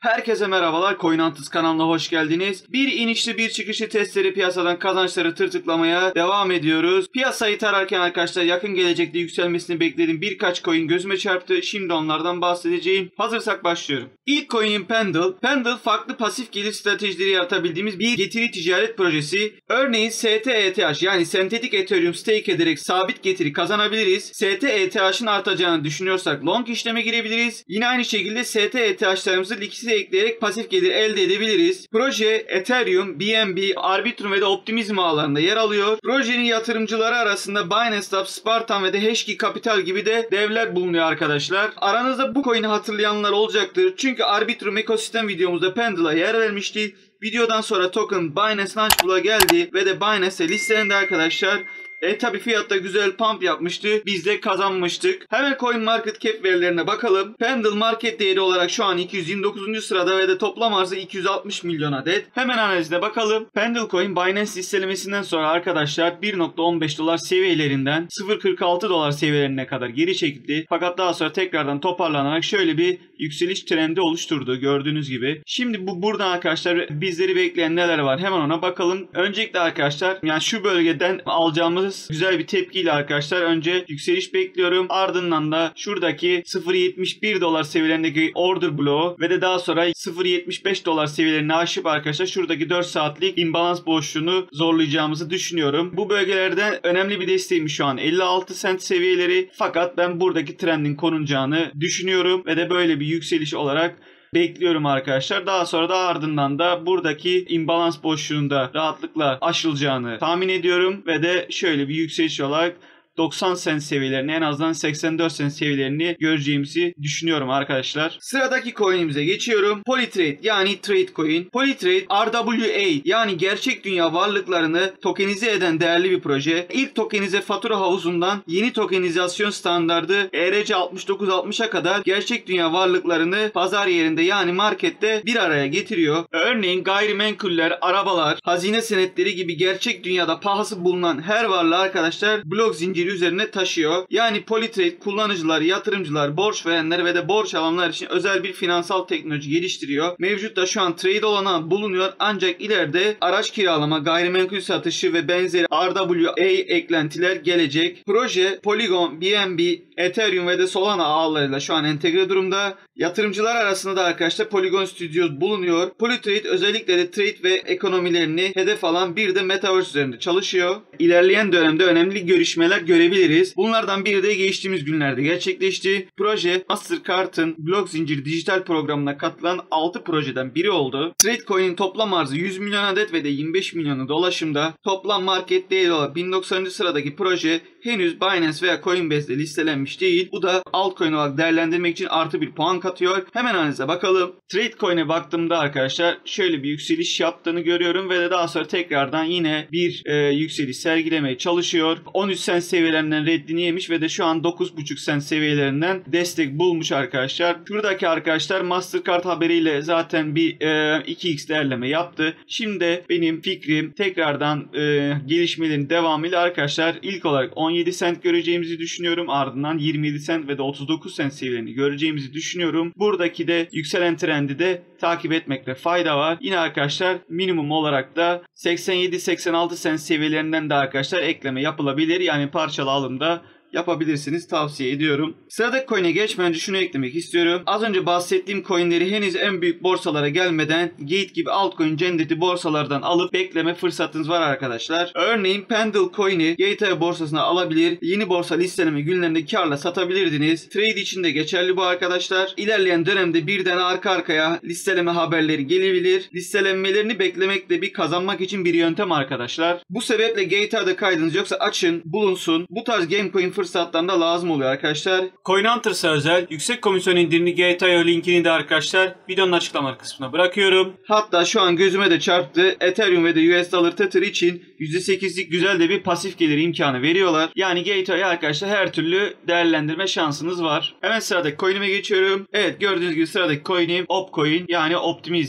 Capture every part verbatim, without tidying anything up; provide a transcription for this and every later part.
Herkese merhabalar, CoinHunters kanalına hoş geldiniz. Bir inişli bir çıkışlı testleri piyasadan kazançları tırtıklamaya devam ediyoruz. Piyasayı tararken arkadaşlar yakın gelecekte yükselmesini beklediğim birkaç coin gözüme çarptı. Şimdi onlardan bahsedeceğim. Hazırsak başlıyorum. İlk coin'im Pendle. Pendle farklı pasif gelir stratejileri yaratabildiğimiz bir getiri ticaret projesi. Örneğin S T E T H yani sentetik Ethereum stake ederek sabit getiri kazanabiliriz. S T E T H'ın artacağını düşünüyorsak long işleme girebiliriz. Yine aynı şekilde S T E T H'larımızı likidite ekleyerek pasif gelir elde edebiliriz. Proje Ethereum, B N B, Arbitrum ve de Optimism ağlarında yer alıyor. Projenin yatırımcıları arasında Binance Labs, Spartan ve de Hashkey Capital gibi de devler bulunuyor arkadaşlar. Aranızda bu coin'i hatırlayanlar olacaktır. Çünkü Arbitrum ekosistem videomuzda Pendle'a yer vermişti. Videodan sonra token Binance Launchpool'a geldi ve de Binance'e listelendi arkadaşlar. E tabi fiyatta güzel pump yapmıştı. Biz de kazanmıştık. Hemen Coin Market Cap verilerine bakalım. Pendle market değeri olarak şu an iki yüz yirmi dokuzuncu sırada ve de toplam arzı iki yüz altmış milyon adet. Hemen analizine bakalım. Pendle Coin Binance listelemesinden sonra arkadaşlar bir nokta on beş dolar seviyelerinden sıfır nokta kırk altı dolar seviyelerine kadar geri çekildi. Fakat daha sonra tekrardan toparlanarak şöyle bir yükseliş trendi oluşturdu gördüğünüz gibi. Şimdi bu buradan arkadaşlar bizleri bekleyen neler var hemen ona bakalım. Öncelikle arkadaşlar yani şu bölgeden alacağımız güzel bir tepkiyle arkadaşlar önce yükseliş bekliyorum. Ardından da şuradaki sıfır nokta yetmiş bir dolar seviyelerindeki order bloğu ve de daha sonra sıfır nokta yetmiş beş dolar seviyelerini aşıp arkadaşlar şuradaki dört saatlik imbalans boşluğunu zorlayacağımızı düşünüyorum. Bu bölgelerden önemli bir desteğimiz şu an elli altı sent seviyeleri. Fakat ben buradaki trendin korunacağını düşünüyorum ve de böyle bir yükseliş olarak bekliyorum arkadaşlar. Daha sonra da ardından da buradaki imbalans boşluğunda rahatlıkla aşılacağını tahmin ediyorum ve de şöyle bir yükseliş olarak doksan sent seviyelerini en azından seksen dört sent seviyelerini göreceğimizi düşünüyorum arkadaşlar. Sıradaki coin'imize geçiyorum. Polytrade yani trade coin. Polytrade R W A yani gerçek dünya varlıklarını tokenize eden değerli bir proje. İlk tokenize fatura havuzundan yeni tokenizasyon standardı E R C altmış dokuz altmışa kadar gerçek dünya varlıklarını pazar yerinde yani markette bir araya getiriyor. Örneğin gayrimenkuller, arabalar, hazine senetleri gibi gerçek dünyada pahası bulunan her varlığı arkadaşlar blok zinciri üzerine taşıyor. Yani Polytrade kullanıcılar, yatırımcılar, borç verenler ve de borç alanlar için özel bir finansal teknoloji geliştiriyor. Mevcutta şu an trade olanağı bulunuyor ancak ileride araç kiralama, gayrimenkul satışı ve benzeri R W A eklentiler gelecek. Proje Polygon, B N B, Ethereum ve de Solana ağlarıyla şu an entegre durumda. Yatırımcılar arasında da arkadaşlar Polygon Studios bulunuyor. Polytrade özellikle de trade ve ekonomilerini hedef alan bir de Metaverse üzerinde çalışıyor. İlerleyen dönemde önemli görüşmeler görebiliriz. Bunlardan biri de geçtiğimiz günlerde gerçekleşti. Proje Mastercard'ın blok zinciri dijital programına katılan altı projeden biri oldu. Tradecoin'in toplam arzı yüz milyon adet ve de yirmi beş milyonu dolaşımda. Toplam market değeri olarak bin doksanıncı sıradaki proje henüz Binance veya Coinbase'de listelenmiş değil. Bu da altcoin olarak değerlendirmek için artı bir puan katıyor. Hemen analize bakalım. Tradecoin'e baktığımda arkadaşlar şöyle bir yükseliş yaptığını görüyorum ve de daha sonra tekrardan yine bir e, yükseliş sergilemeye çalışıyor. on üç sent seviyelerinden reddini yemiş ve de şu an dokuz buçuk sent seviyelerinden destek bulmuş arkadaşlar. Şuradaki arkadaşlar Mastercard haberiyle zaten bir e, iki x değerleme yaptı. Şimdi benim fikrim tekrardan e, gelişmelerin devamıyla arkadaşlar ilk olarak on yedi sent göreceğimizi düşünüyorum. Ardından yirmi yedi sent ve de otuz dokuz sent seviyelerini göreceğimizi düşünüyorum. Buradaki de yükselen trendi de takip etmekte fayda var. Yine arkadaşlar minimum olarak da seksen yedi seksen altı sent seviyelerinden de arkadaşlar ekleme yapılabilir. Yani parçalı alımda yapabilirsiniz. Tavsiye ediyorum. Sıradaki coin'e geçmeden önce şunu eklemek istiyorum. Az önce bahsettiğim coin'leri henüz en büyük borsalara gelmeden Gate gibi altcoin cenneti borsalardan alıp bekleme fırsatınız var arkadaşlar. Örneğin Pendle coin'i Gate borsasına alabilir. Yeni borsa listeleme günlerinde karla satabilirdiniz. Trade için de geçerli bu arkadaşlar. İlerleyen dönemde birden arka arkaya listeleme haberleri gelebilir. Listelenmelerini beklemek de bir kazanmak için bir yöntem arkadaşlar. Bu sebeple Gate'de kaydınız yoksa açın, bulunsun. Bu tarz game coin fırsatlarında lazım oluyor arkadaşlar. CoinHunters'a özel yüksek komisyon indirimli G T I linkini de arkadaşlar videonun açıklama kısmına bırakıyorum. Hatta şu an gözüme de çarptı. Ethereum ve de U S Dollar Tether için yüzde sekizlik güzel de bir pasif gelir imkanı veriyorlar. Yani G T I arkadaşlar her türlü değerlendirme şansınız var. Hemen sıradaki coin'ime geçiyorum. Evet gördüğünüz gibi sıradaki coin'im Opcoin yani Optimism. Optimism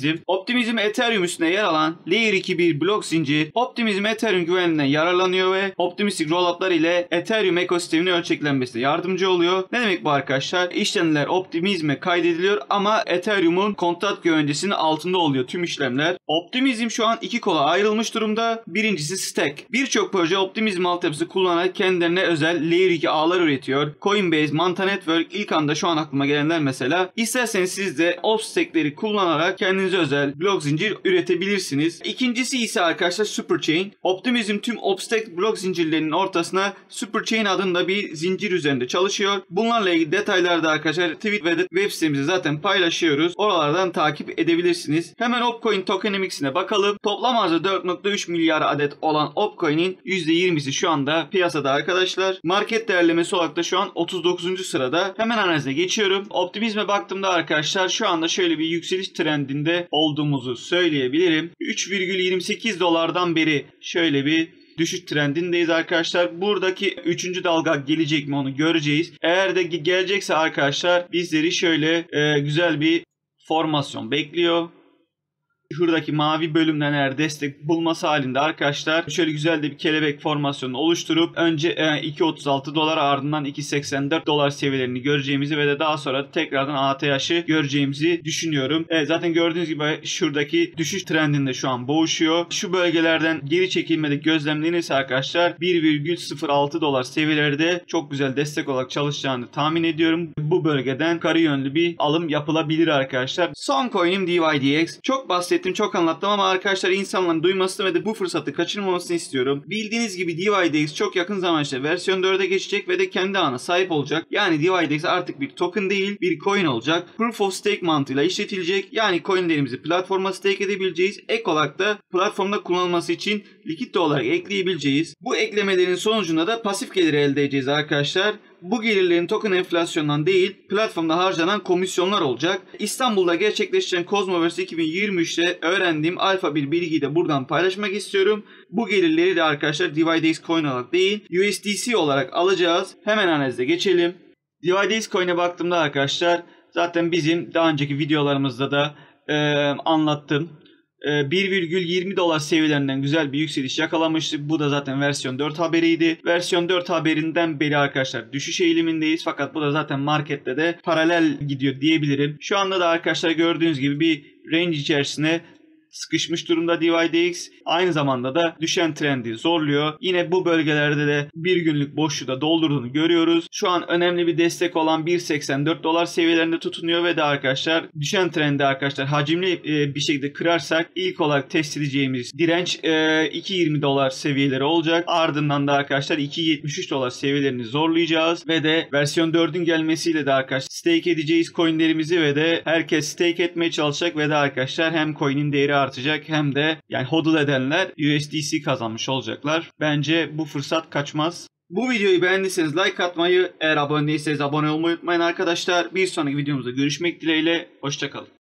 Optimizm Ethereum üstüne yer alan Layer iki bir blok zincir, Optimizm Ethereum güvenliğinden yararlanıyor ve optimistik rolloutlar ile Ethereum ekosisteminin ölçeklenmesine yardımcı oluyor. Ne demek bu arkadaşlar? İşlemler Optimizm'e kaydediliyor ama Ethereum'un kontrat güvencesinin altında oluyor tüm işlemler. Optimizm şu an iki kola ayrılmış durumda. Birincisi Stack. Birçok proje Optimizm altyapısı kullanarak kendilerine özel Layer iki ağlar üretiyor. Coinbase, Manta Network ilk anda şu an aklıma gelenler mesela. İsterseniz siz de Opstack'leri kullanarak kendinize özel blok zincir üretebilirsiniz. İkincisi ise arkadaşlar Superchain. Optimizm tüm Opstack blok zincirlerinin ortasına Superchain adında bir zincir üzerinde çalışıyor. Bunlarla ilgili detayları da arkadaşlar tweet ve web sitemizde zaten paylaşıyoruz. Oralardan takip edebilirsiniz. Hemen Opcoin tokenomics'ine bakalım. Toplam arzı dört nokta üç milyar adet olan Opcoin'in yüzde yirmisi şu anda piyasada arkadaşlar. Market değerlemesi olarak da şu an otuz dokuzuncu sırada. Hemen analize geçiyorum. Optimizm'e baktığımda arkadaşlar şu anda şöyle bir yükseliş trendinde olduğumuzu söyleyebilirim. üç virgül yirmi sekiz dolardan beri şöyle bir düşüş trendindeyiz arkadaşlar. Buradaki üçüncü dalga gelecek mi onu göreceğiz. Eğer de gelecekse arkadaşlar bizleri şöyle e, güzel bir formasyon bekliyor. Şuradaki mavi bölümden eğer destek bulması halinde arkadaşlar şöyle güzel de bir kelebek formasyonu oluşturup önce iki virgül otuz altı dolar ardından iki virgül seksen dört dolar seviyelerini göreceğimizi ve de daha sonra tekrardan A T H'ı göreceğimizi düşünüyorum. Evet, zaten gördüğünüz gibi şuradaki düşüş trendinde şu an boğuşuyor. Şu bölgelerden geri çekilmede gözlemlenirse arkadaşlar bir virgül sıfır altı dolar seviyeleri de çok güzel destek olarak çalışacağını tahmin ediyorum. Bu bölgeden yukarı yönlü bir alım yapılabilir arkadaşlar. Son coin'im D Y D X. Çok bahsettim, çok anlattım ama arkadaşlar insanların duymasını ve de bu fırsatı kaçırmamasını istiyorum. Bildiğiniz gibi D Y D X çok yakın zamanda işte versiyon dörde geçecek ve de kendi ağına sahip olacak. Yani D Y D X artık bir token değil, bir coin olacak. Proof of Stake mantığıyla işletilecek. Yani coinlerimizi platforma stake edebileceğiz. Ek olarak da platformda kullanılması için likit olarak ekleyebileceğiz. Bu eklemelerin sonucunda da pasif gelir elde edeceğiz arkadaşlar. Bu gelirlerin token enflasyondan değil, platformda harcanan komisyonlar olacak. İstanbul'da gerçekleşen Cosmoverse iki bin yirmi üçte öğrendiğim alfa bir bilgiyi de buradan paylaşmak istiyorum. Bu gelirleri de arkadaşlar D Y D X coin olarak değil, U S D C olarak alacağız. Hemen analize geçelim. D Y D X coin'e baktığımda arkadaşlar zaten bizim daha önceki videolarımızda da e, anlattım. bir virgül yirmi dolar seviyelerinden güzel bir yükseliş yakalamıştık. Bu da zaten versiyon dört haberiydi. Versiyon dört haberinden beri arkadaşlar düşüş eğilimindeyiz. Fakat bu da zaten markette de paralel gidiyor diyebilirim. Şu anda da arkadaşlar gördüğünüz gibi bir range içerisine sıkışmış durumda D Y D X. Aynı zamanda da düşen trendi zorluyor. Yine bu bölgelerde de bir günlük boşluğu da doldurduğunu görüyoruz. Şu an önemli bir destek olan bir virgül seksen dört dolar seviyelerinde tutunuyor ve de arkadaşlar düşen trendi arkadaşlar hacimli bir şekilde kırarsak ilk olarak test edeceğimiz direnç iki virgül yirmi dolar seviyeleri olacak. Ardından da arkadaşlar iki virgül yetmiş üç dolar seviyelerini zorlayacağız ve de versiyon dördün gelmesiyle de arkadaşlar stake edeceğiz coinlerimizi ve de herkes stake etmeye çalışacak ve de arkadaşlar hem coin'in değeri artacak hem de yani hodl edenler U S D C kazanmış olacaklar. Bence bu fırsat kaçmaz. Bu videoyu beğendiyseniz like atmayı, eğer abone değilseniz abone olmayı unutmayın arkadaşlar. Bir sonraki videomuzda görüşmek dileğiyle. Hoşça kalın.